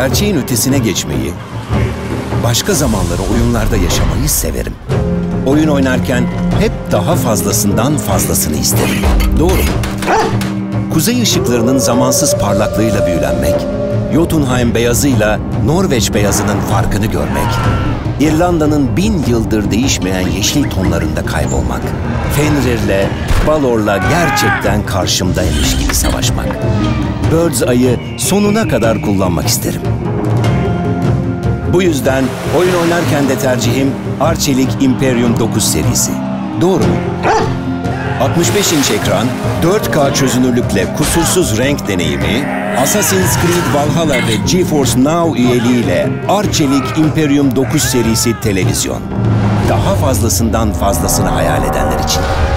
gerçeğin ötesine geçmeyi, başka zamanları oyunlarda yaşamayı severim. Oyun oynarken hep daha fazlasından fazlasını isterim. Doğru. Kuzey ışıklarının zamansız parlaklığıyla büyülenmek, Jotunheim beyazıyla Norveç beyazının farkını görmek, İrlanda'nın 1000 yıldır değişmeyen yeşil tonlarında kaybolmak, Fenrir'le, Balor'la gerçekten karşımdaymış gibi savaşmak. Bird's Eye'ı sonuna kadar kullanmak isterim. Bu yüzden oyun oynarken de tercihim Arçelik Imperium 9 serisi. Doğru mu? 65 inç ekran, 4K çözünürlükle kusursuz renk deneyimi, Assassin's Creed Valhalla ve GeForce Now üyeliğiyle Arçelik Imperium 9 serisi televizyon. Daha fazlasından fazlasını hayal edenler için.